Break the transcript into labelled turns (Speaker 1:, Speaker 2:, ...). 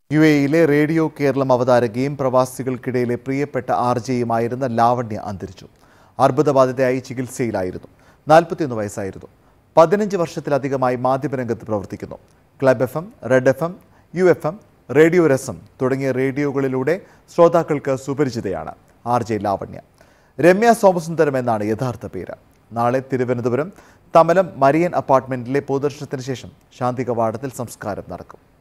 Speaker 1: യുഎഇയിലെ radio Keralam അവതാരകയും പ്രവാസികൾക്കിടയിലെ പ്രിയപ്പെട്ട ആർജെയുമായിരുന്ന ലാവണ്യ അന്തരിച്ചു. അർബുദബാധിതയായി ചികിത്സയിലായിരുന്നു. 41 വയസ്സായിരുന്നു. 15 വർഷത്തിലധികമായി മാധ്യമരംഗത്ത് പ്രവർത്തിക്കുന്നു. Club FM, red FM, UFM, radio Rasam തുടങ്ങിയ റേഡിയോകളിലൂടെ ശ്രോതാക്കൾക്ക് സുപരിചിതയാണ് ആർജെ ലാവണ്യ. രമ്യ സോമസുന്ദരം എന്നാണ് യഥാർത്ഥ പേര്. നാളെ തിരുവനന്തപുരം തമലം മരിയൻ അപ്പാർട്ട്മെന്റിലെ പൊതുദർശനത്തിന് ശേഷം ശാന്തി കവാടത്തിൽ സംസ്കാരം നടക്കും.